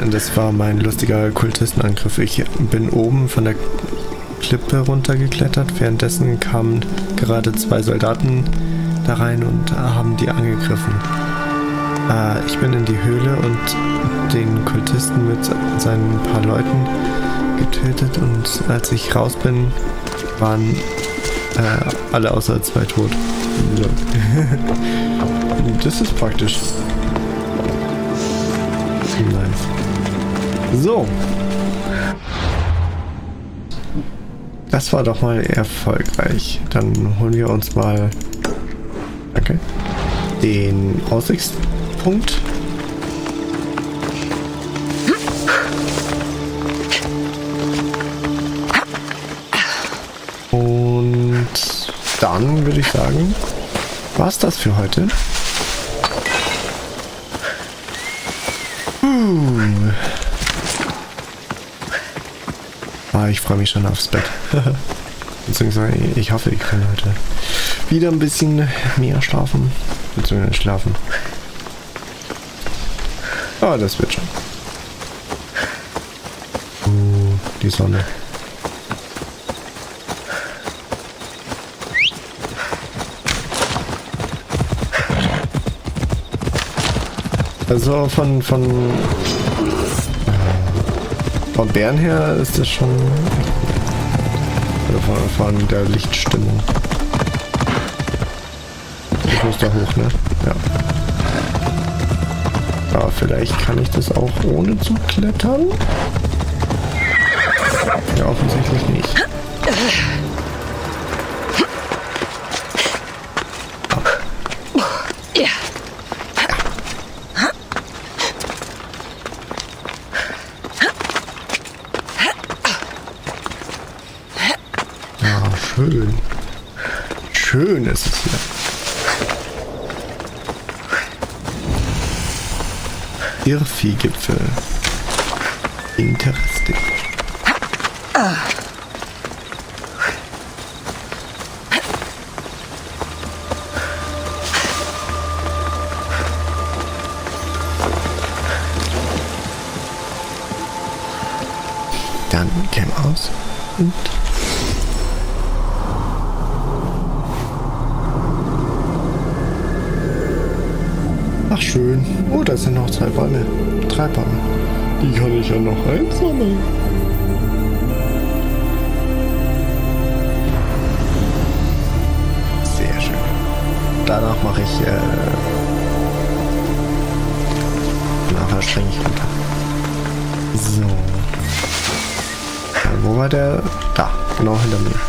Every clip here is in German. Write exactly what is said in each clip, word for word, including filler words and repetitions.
das war mein lustiger Kultistenangriff. Ich bin oben von der Klippe runtergeklettert. Währenddessen kamen gerade zwei Soldaten da rein und haben die angegriffen. Äh, ich bin in die Höhle und den Kultisten mit seinen paar Leuten getötet. Und als ich raus bin, waren äh, alle außer zwei tot. Das ist praktisch. Nice. So. Das war doch mal erfolgreich. Dann holen wir uns mal okay, den Aussichtspunkt. Und dann würde ich sagen, war's das für heute. Hm. Ah, ich freue mich schon aufs Bett. Beziehungsweise ich hoffe, ich kann heute wieder ein bisschen mehr schlafen. Beziehungsweise schlafen. Ah, das wird schon. Uh, die Sonne. Also von von von Bären her ist das schon oder von, von der Lichtstimmung. Ich muss da hoch, ne? Ja. Aber vielleicht kann ich das auch ohne zu klettern. Ja, offensichtlich nicht. Schön. Schön ist es hier. Irrviehgipfel. Interesting. Dann Cam aus und ach schön. Oh, da sind noch zwei Bäume. Drei Bäume. Die kann ich ja noch einsammeln. Sehr schön. Danach mache ich äh, nachher springe ich runter. So. Ja, wo war der? Da, genau hinter mir.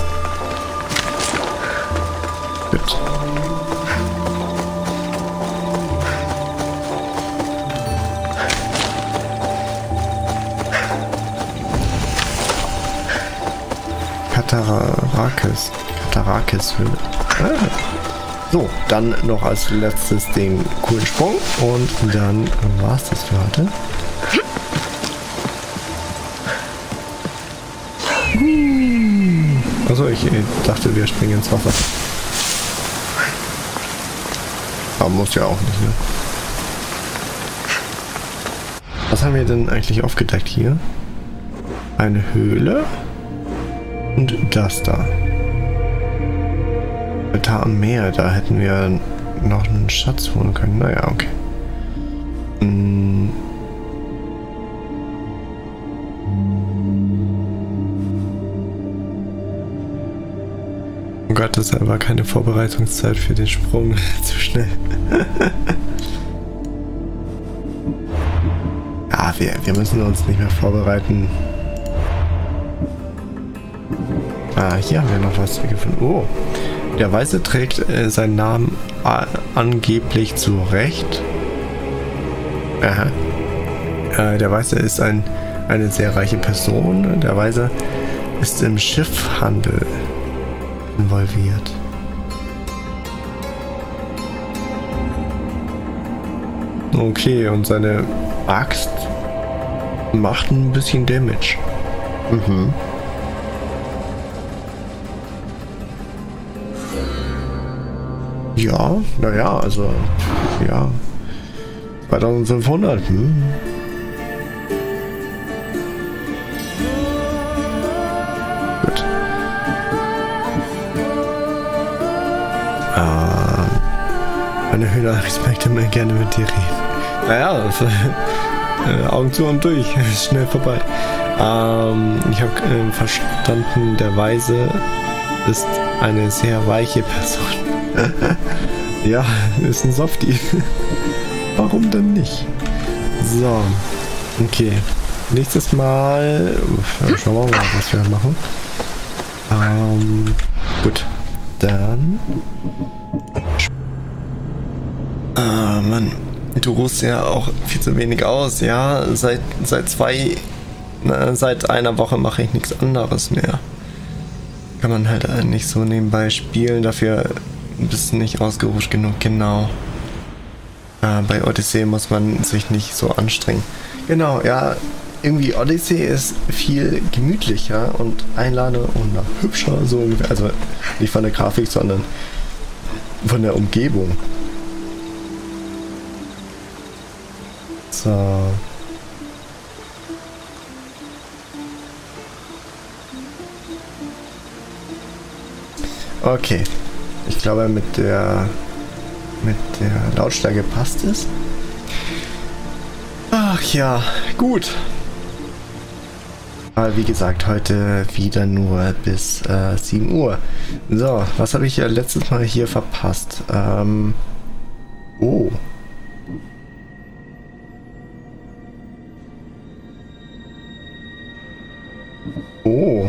Gut. Katarakis. Katarakis-Höhle. Ah. So, dann noch als letztes den coolen Sprung und dann war es das für heute. Also ich, ich dachte, wir springen ins Wasser. Aber muss ja auch nicht, ne? Was haben wir denn eigentlich aufgedeckt hier? Eine Höhle. Und das da. Altar am Meer, da hätten wir noch einen Schatz holen können. Naja, okay. Hm. Oh Gott, das war keine Vorbereitungszeit für den Sprung. Zu schnell. Ja, wir, wir müssen uns nicht mehr vorbereiten. Ah, hier haben wir noch was gefunden. Oh, der Weiße trägt äh, seinen Namen angeblich zurecht. Aha. Äh, der Weiße ist ein, eine sehr reiche Person. Der Weiße ist im Schiffhandel involviert. Okay, und seine Axt macht ein bisschen Damage. Mhm. Ja, naja, also, ja, zweitausendfünfhundert, hm. Hühner, ich möchte mal gerne mit dir reden. Naja, äh, Augen zu und durch, ist schnell vorbei. Ähm, ich habe äh, verstanden, der Weise ist eine sehr weiche Person. Ja, ist ein Softie. Warum denn nicht? So, okay. Nächstes Mal, schauen wir mal, was wir machen. Ähm, gut. Dann. Ah, Mann. Du ruhst ja auch viel zu wenig aus, ja. Seit, seit zwei, na, seit einer Woche mache ich nichts anderes mehr. Kann man halt nicht so nebenbei spielen, dafür bist du nicht ausgeruht genug, genau. Äh, bei Odyssey muss man sich nicht so anstrengen. Genau, ja, irgendwie Odyssey ist viel gemütlicher und einladender und hübscher, so ungefähr. Also nicht von der Grafik, sondern von der Umgebung. So. Okay. Ich glaube, mit der mit der Lautstärke passt es. Ach ja, gut. Aber wie gesagt, heute wieder nur bis äh, sieben Uhr. So, was habe ich ja letztes Mal hier verpasst? Ähm, oh. Oh.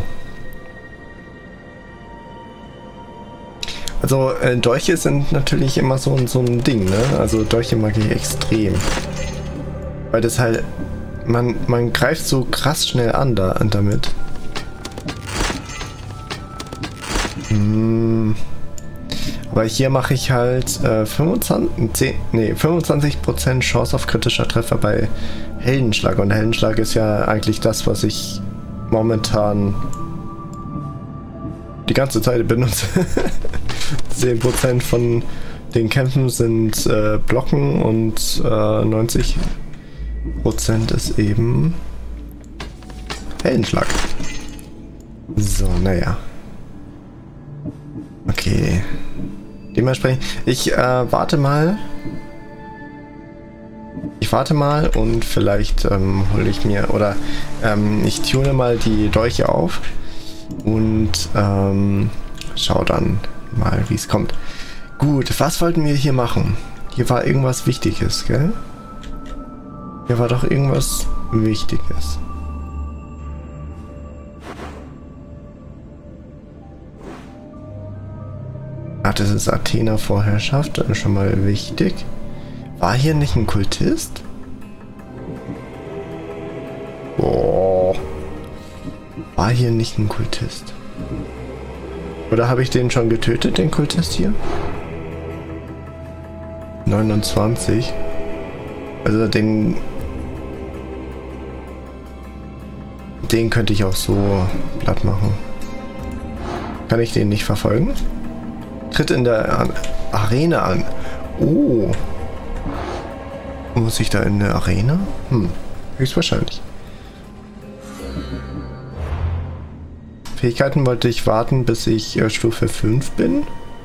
Also äh, Dolche sind natürlich immer so, so ein Ding, ne? Also Dolche mag ich extrem. Weil das halt, man, man greift so krass schnell an da, damit. Hm. Aber hier mache ich halt äh, fünfundzwanzig, zehn, nee, fünfundzwanzig Prozent Chance auf kritischer Treffer bei Heldenschlag. Und Heldenschlag ist ja eigentlich das, was ich momentan die ganze Zeit benutze. zehn Prozent von den Kämpfen sind äh, Blocken und äh, neunzig Prozent ist eben Heldenschlag. So, naja. Okay. Dementsprechend, ich äh, warte mal. Ich warte mal und vielleicht ähm, hole ich mir oder ähm, ich tune mal die Dolche auf und ähm, schau dann mal, wie es kommt. Gut, was wollten wir hier machen? Hier war irgendwas Wichtiges, gell? Hier war doch irgendwas Wichtiges. Ach, das ist Athena Vorherrschaft, das ist schon mal wichtig. War hier nicht ein Kultist? Boah. War hier nicht ein Kultist? Oder habe ich den schon getötet, den Kultist hier? neunundzwanzig. Also den... Den könnte ich auch so platt machen. Kann ich den nicht verfolgen? Tritt in der Arena an. Oh. Muss ich da in der Arena? Hm. Höchstwahrscheinlich. Fähigkeiten wollte ich warten, bis ich äh, Stufe fünf bin.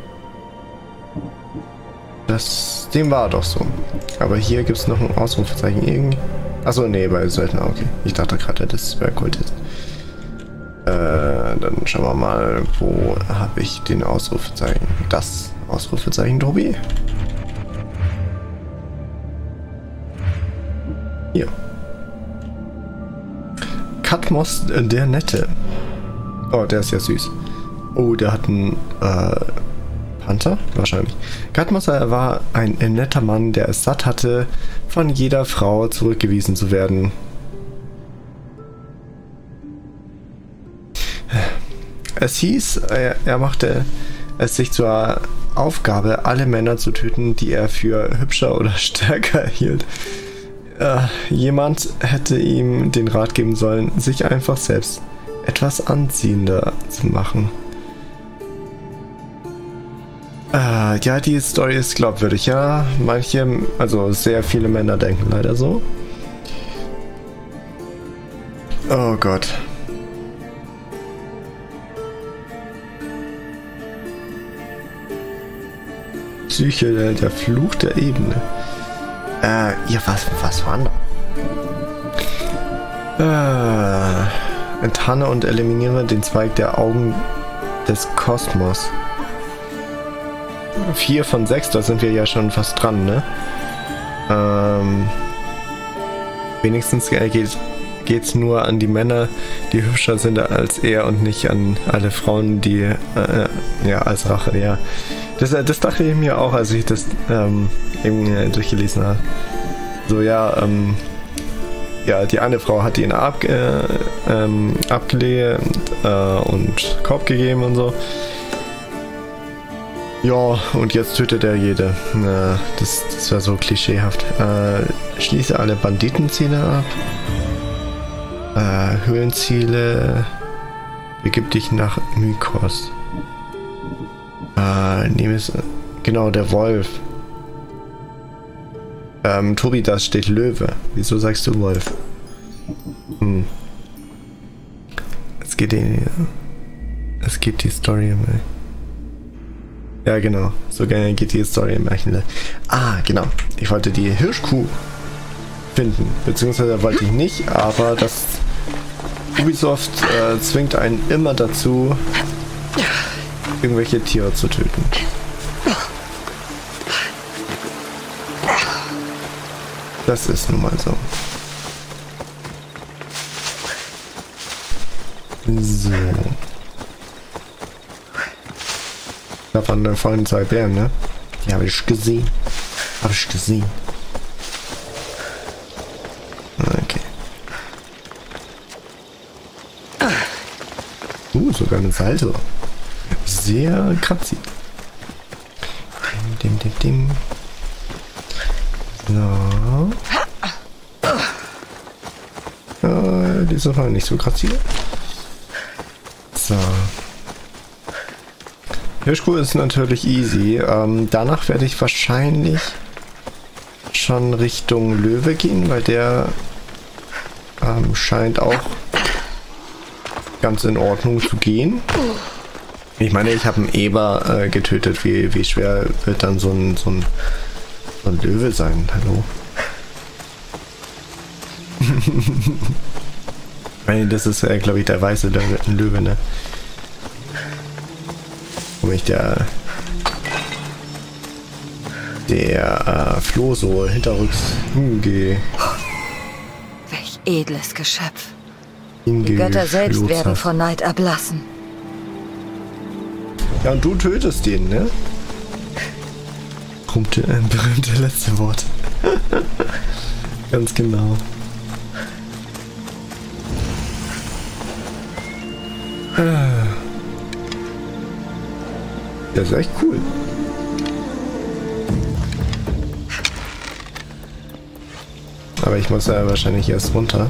Das, dem war doch so. Aber hier gibt es noch ein Ausrufezeichen. Irgendwie. Achso, nee, bei Söldner, okay. Ich dachte gerade, das wäre Kultist. Äh, dann schauen wir mal, wo habe ich den Ausrufezeichen? Das Ausrufezeichen, Tobi. Hier. Katmos, äh, der Nette. Oh, der ist ja süß. Oh, der hat einen äh, Panther? Wahrscheinlich. Katmos war ein netter Mann, der es satt hatte, von jeder Frau zurückgewiesen zu werden. Es hieß, er, er machte es sich zur Aufgabe, alle Männer zu töten, die er für hübscher oder stärker hielt. Äh, jemand hätte ihm den Rat geben sollen, sich einfach selbst etwas anziehender zu machen. Äh, ja, die Story ist glaubwürdig, ja. Manche, also sehr viele Männer denken leider so. Oh Gott. Psyche, der, der Fluch der Ebene. Äh, ja, was, was war da? Äh, enttarne und eliminiere den Zweig der Augen des Kosmos. Vier von sechs, da sind wir ja schon fast dran, ne? Ähm, wenigstens geht geht's nur an die Männer, die hübscher sind als er und nicht an alle Frauen, die äh, ja als Rache, ja. Das, das dachte ich mir auch, als ich das ähm, eben äh, durchgelesen habe. So, ja, ähm, ja, die eine Frau hat ihn ab, äh, ähm, abgelehnt äh, und Korb gegeben und so. Ja, und jetzt tötet er jede. Na, das, das wäre so klischeehaft. Äh, schließe alle Banditenziele ab. Äh, Höhlenziele. Begib dich nach Mykos. Äh, nehme es. Genau, der Wolf. Ähm, Tobi, da steht Löwe. Wieso sagst du Wolf? Hm. Es geht die. Es geht die Story im. Ja, genau. So gerne geht die Story im Märchen. Ah, genau. Ich wollte die Hirschkuh finden. Beziehungsweise wollte ich nicht, aber das Ubisoft äh, zwingt einen immer dazu, irgendwelche Tiere zu töten. Das ist nun mal so. So. Da waren vorhin zwei Bären, ne? Die habe ich gesehen. Habe ich gesehen. Okay. Uh, sogar eine Salto. Sehr kratzig. Dim, dim, dim, dim. So. Äh, die sind nicht so kratzig. So. Hirschkuh ist natürlich easy. Ähm, danach werde ich wahrscheinlich schon Richtung Löwe gehen, weil der ähm, scheint auch ganz in Ordnung zu gehen. Ich meine, ich habe einen Eber äh, getötet. Wie, wie schwer wird dann so ein, so, ein, so ein Löwe sein? Hallo? Ich meine, das ist, äh, glaube ich, der weiße Löwe, Löwe, ne? Wo mich der der äh, Floh so hinterrücks hinge... Welch edles Geschöpf. Die Götter selbst werden hat. vor Neid erblassen. Ja, und du tötest den, ne? Berühmte, äh, berühmte letzte Wort. Ganz genau. Das ist echt cool. Aber ich muss ja wahrscheinlich erst runter.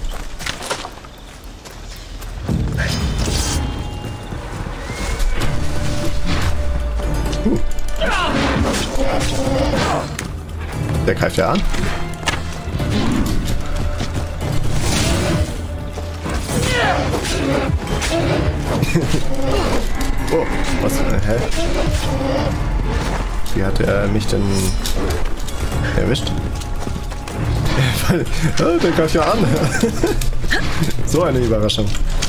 Uh. Der greift ja an. Oh, was? Äh, hä? Wie hat er mich denn erwischt? Oh, der greift ja an. So eine Überraschung.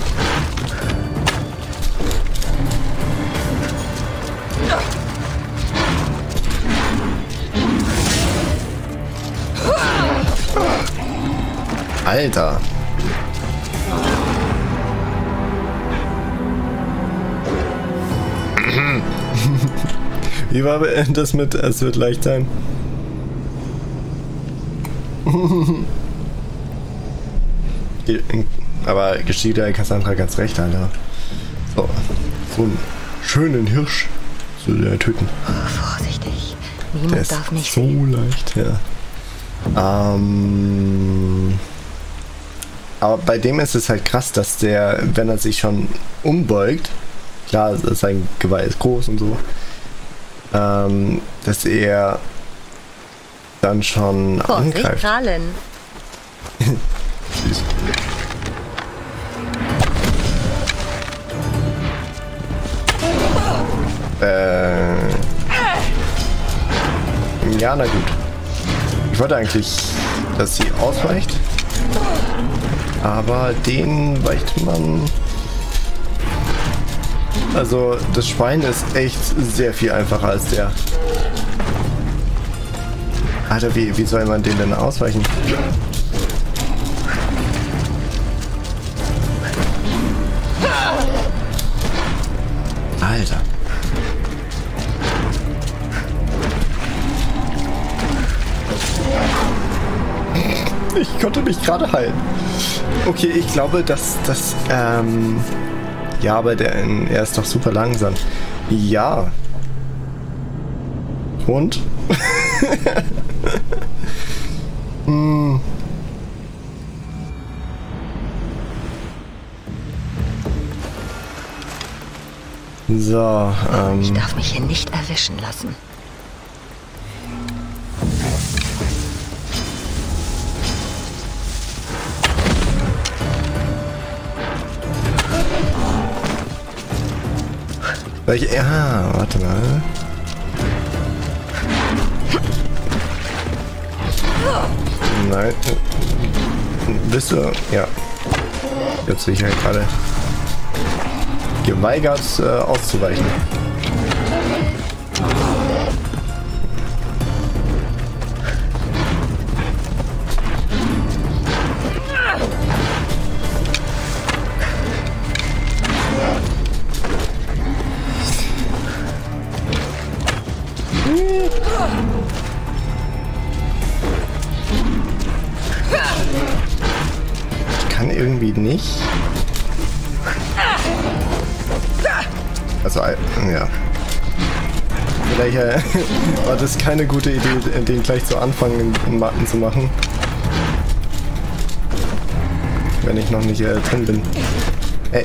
Alter. Wie war das mit es wird leicht sein? Aber geschieht der Cassandra ganz recht, Alter. So, so einen schönen Hirsch zu äh, töten. Oh, vorsichtig. Niemand der ist darf mich so sehen. leicht, ja. Ähm, aber bei dem ist es halt krass, dass der, wenn er sich schon umbeugt, klar, sein Geweih ist groß und so, ähm, dass er dann schon Vorsicht, angreift. Krallen. Süß. Äh. Ja, na gut. Ich wollte eigentlich, dass sie ausweicht. Aber den weicht man... Also, das Schwein ist echt sehr viel einfacher als der. Alter, wie, wie soll man den denn ausweichen? Alter. Ich konnte mich gerade heilen. Okay, ich glaube, dass das, ähm... ja, aber der, er ist doch super langsam. Ja. Und? hm. So, ähm... Ich darf mich hier nicht erwischen lassen. Welche? Ja, warte mal. Nein. Bist du? Ja. Jetzt bin ich halt gerade geweigert äh, auszuweichen. Ich kann irgendwie nicht. Also, ja. Vielleicht äh, war das keine gute Idee, den gleich zu Anfang in, in Matten zu machen. Wenn ich noch nicht äh, drin bin. Ey.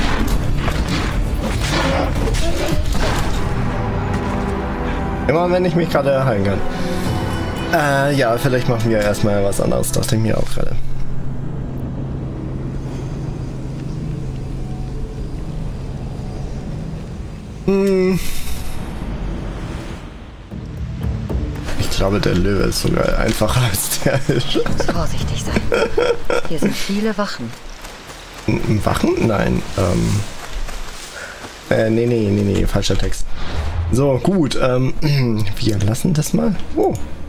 Immer wenn ich mich gerade heilen kann. Äh, ja, vielleicht machen wir erstmal was anderes, dachte ich mir auch gerade. Hm. Ich glaube, der Löwe ist sogar einfacher als der Hirsch. Ich muss vorsichtig sein. Hier sind viele Wachen. Wachen? Nein. Ähm. Äh, nee, nee, nee, nee, falscher Text. So, gut. Ähm, wir lassen das mal. Oh.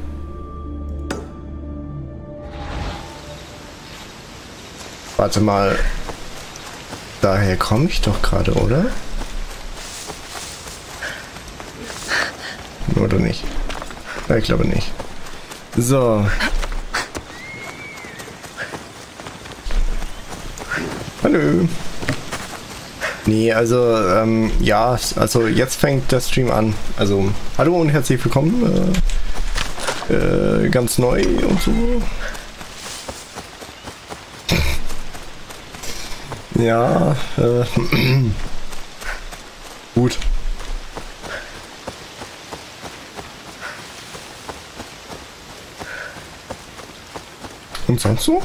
Warte mal. Daher komme ich doch gerade, oder? Oder nicht? Ja, ich glaube nicht. So. Hallo. Nee, also, ähm, ja, also jetzt fängt der Stream an. Also, hallo und herzlich willkommen. Äh, äh, ganz neu und so. Ja, äh, gut. Und sonst so?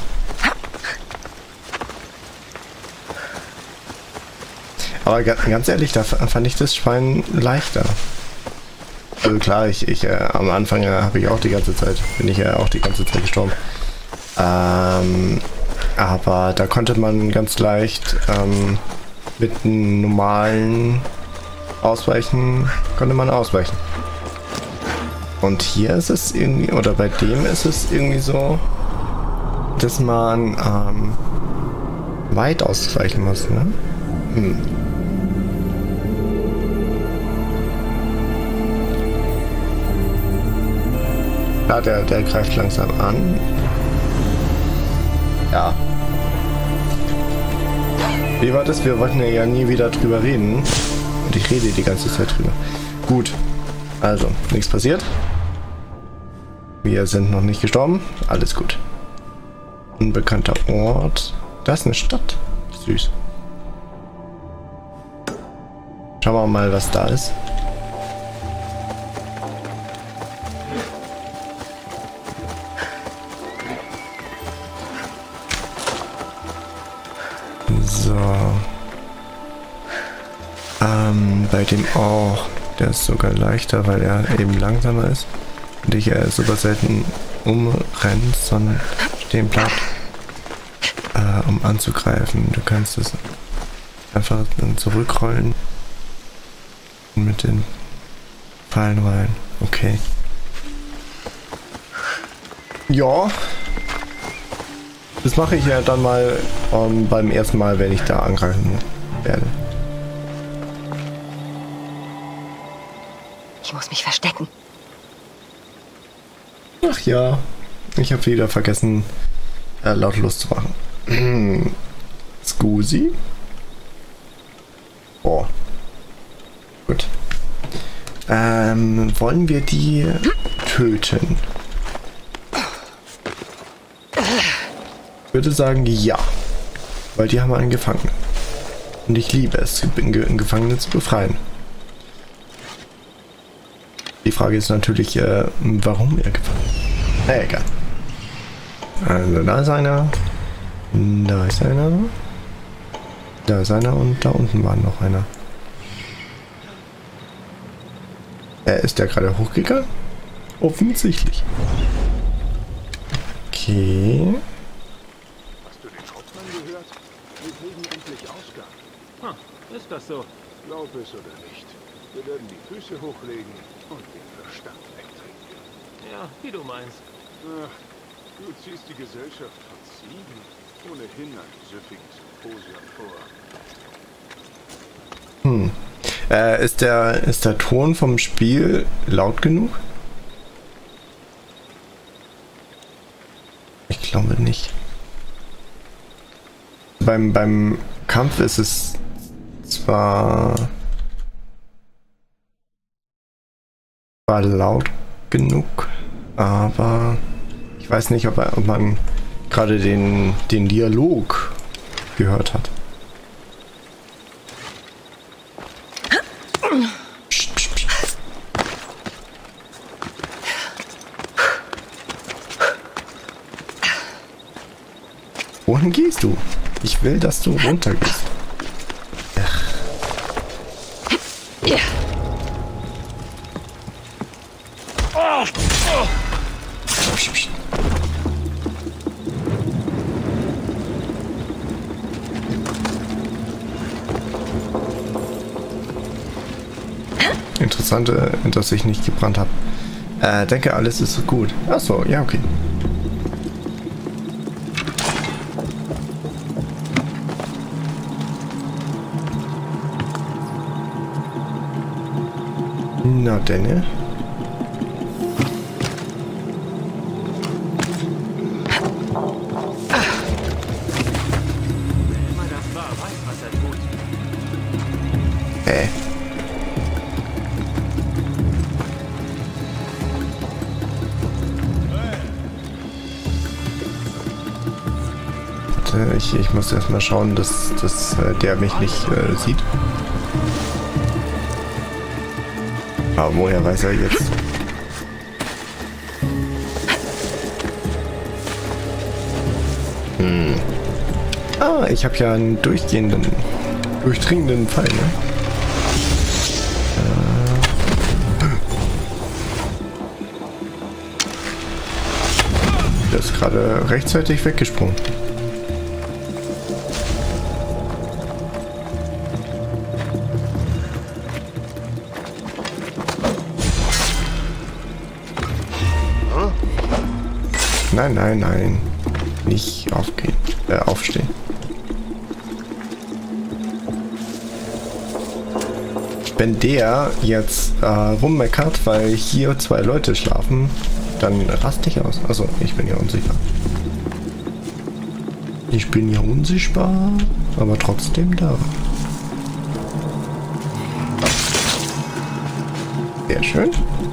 Aber ganz ehrlich, da fand ich das Schwein leichter. Also klar, ich, ich äh, am Anfang äh, habe ich auch die ganze Zeit, bin ich ja äh, auch die ganze Zeit gestorben. Ähm, aber da konnte man ganz leicht ähm, mit einem normalen Ausweichen, konnte man ausweichen. Und hier ist es irgendwie, oder bei dem ist es irgendwie so, dass man ähm, weit ausweichen muss, ne? Hm. Ja, der, der greift langsam an. Ja. Wie war das? Wir wollten ja nie wieder drüber reden. Und ich rede die ganze Zeit drüber. Gut. Also, nichts passiert. Wir sind noch nicht gestorben. Alles gut. Unbekannter Ort. Da ist eine Stadt. Süß. Schauen wir mal, was da ist. So. Ähm, bei dem auch. Der ist sogar leichter, weil er eben langsamer ist. und dich äh, super selten umrennst, sondern stehen bleibt, äh, um anzugreifen. Du kannst es einfach dann zurückrollen und mit den Pfeilen rein. Okay. Ja. Das mache ich ja dann mal um, beim ersten Mal, wenn ich da angreifen werde. Ich muss mich verstecken. Ach ja, ich habe wieder vergessen, äh, lautlos zu machen. Scusi? Oh. Gut. Ähm, wollen wir die töten? Ich würde sagen, ja. Weil die haben einen Gefangenen. Und ich liebe es, Gefangene zu befreien. Die Frage ist natürlich, äh, warum er gefangen ist. Na egal. Also da ist einer. Da ist einer. Da ist einer und da unten war noch einer. Äh, ist der gerade hochgegangen? Offensichtlich. Okay. Hast du den Schrottmann gehört? Wir kriegen endlich Ausgang. Hm, ist das so? Glaub es oder nicht. Wir werden die Füße hochlegen und den Verstand wegtrinken. Ja, wie du meinst. Ach, du ziehst die Gesellschaft von Ziegen ohnehin ein süffiges Symposium vor. Hm. Äh, ist der, ist der Ton vom Spiel laut genug? Ich glaube nicht. Beim, beim Kampf ist es zwar, zwar laut genug, aber ich weiß nicht, ob, er, ob man gerade den, den Dialog gehört hat. Psst, psst, psst. Wohin gehst du? Ich will, dass du runtergehst. Ach. Ja. Psst, psst. Interessant, äh, dass ich nicht gebrannt habe. Äh, denke, alles ist gut. Achso, ja, okay. Na denn. Äh. Warte, ich, ich muss erstmal schauen, dass, dass äh, der mich nicht äh, sieht. Aber woher weiß er jetzt? Hm. Ah, ich habe ja einen durchgehenden, durchdringenden Pfeil, ne? Äh. Der ist gerade rechtzeitig weggesprungen. Nein, nein, nein. Nicht aufgehen. Äh, aufstehen. Wenn der jetzt äh, rummeckert, weil hier zwei Leute schlafen, dann raste ich aus. Also, ich bin ja unsichtbar. Ich bin ja unsichtbar, aber trotzdem da. Sehr schön.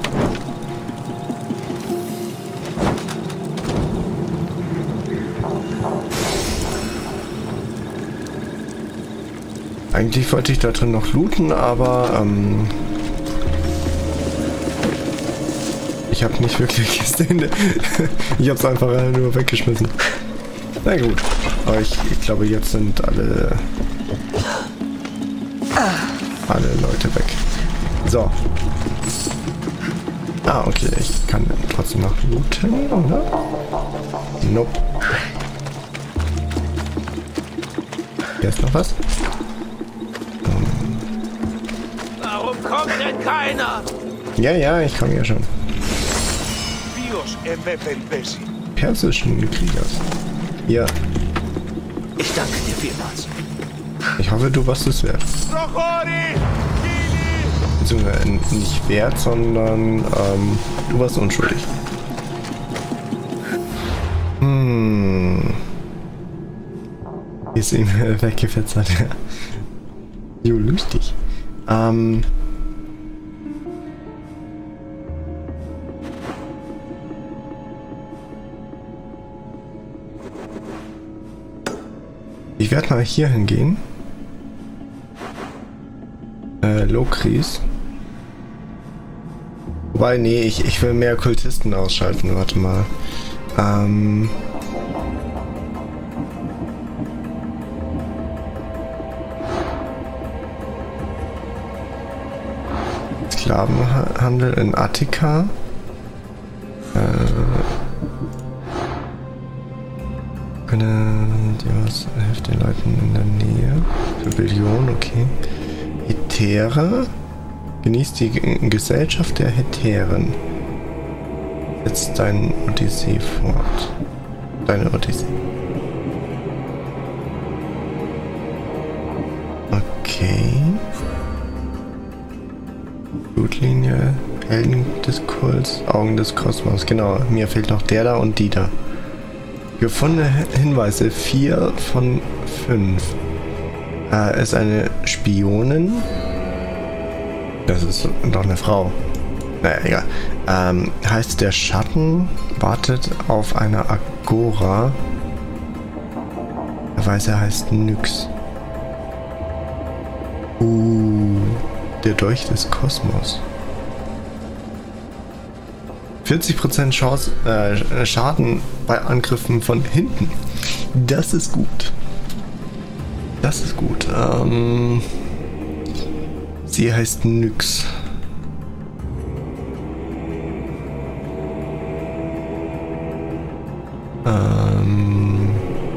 Eigentlich wollte ich da drin noch looten, aber ähm, ich habe nicht wirklich gesehen. Ich habe es einfach nur weggeschmissen. Na gut, aber ich, ich glaube, jetzt sind alle alle Leute weg. So. Ah, okay, ich kann trotzdem noch looten, oder? Nope. Hier ist noch was. Warum kommt denn keiner? Ja, ja, ich komme ja schon. Persischen Kriegers. Ja. Ich danke dir vielmals. Ich hoffe, du warst es wert. Beziehungsweise nicht wert, sondern ähm, du warst unschuldig. Hm. Wie ist ihm weggefetzt hat. Jo, lustig. Ähm. Ich werde mal hier hingehen. Äh, Lokris. Wobei, nee, ich, ich will mehr Kultisten ausschalten. Warte mal. Ähm. Sklavenhandel in Attika. Äh. Können die was hilft den Leuten in der Nähe. Rebellion, okay. Hetäre. Genießt die G Gesellschaft der Hetären. Setzt deine Odyssee fort. Deine Odyssee. Okay. Blutlinie. Helden des Kults. Augen des Kosmos. Genau, mir fehlt noch der da und die da. Gefundene Hinweise, vier von fünf. Äh, ist eine Spionin. Das ist doch eine Frau. Naja, egal. Ähm, heißt der Schatten wartet auf eine Agora. Der Weiße heißt Nyx. Uh, der Dolch des Kosmos. vierzig Prozent Chance, äh, Schaden bei Angriffen von hinten. Das ist gut. Das ist gut. Ähm, sie heißt Nyx. Ähm,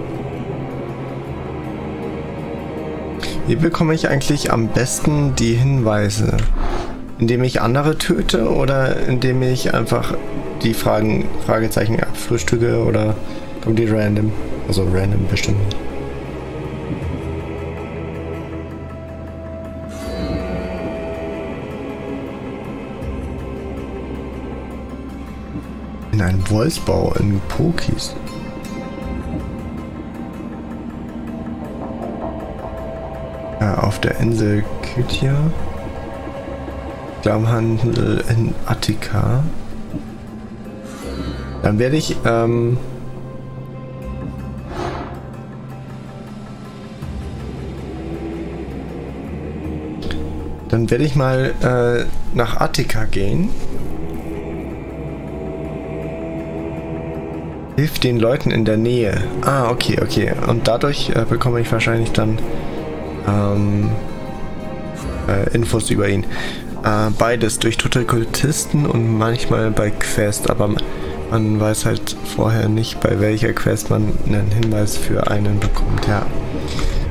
wie bekomme ich eigentlich am besten die Hinweise? Indem ich andere töte oder indem ich einfach die Fragen, Fragezeichen abfrühstücke oder kommt die random? Also random bestimmt. In einem Wolfsbau in Pokis. Ja, auf der Insel Kythia. Sklavenhandel in Attika. Dann werde ich ähm, dann werde ich mal äh, nach Attika gehen. Hilft den Leuten in der Nähe. Ah, okay, okay. Und dadurch äh, bekomme ich wahrscheinlich dann ähm, äh, Infos über ihn. Äh, beides durch tote Kultisten und manchmal bei Quest, aber man weiß halt vorher nicht, bei welcher Quest man einen Hinweis für einen bekommt. Ja.